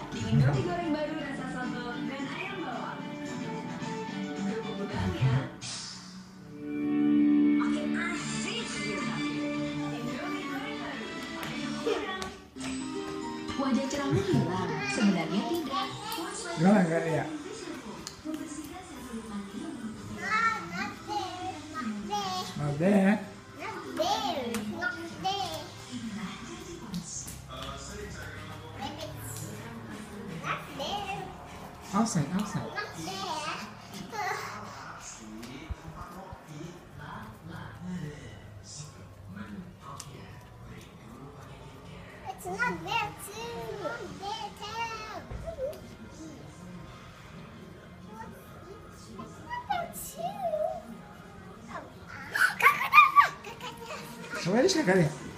Indomie goreng baru rasa sambal dan ayam bawang. Kerupuk udangnya makin asik dirasanya. Indomie goreng baru pakai kerupuk udang. Wajah cerahmu hilang, sebenarnya tidak. Gimana enggak ya? Not there. Outside. It's not there too. Not there too. It's not there too. Coba di sana ya.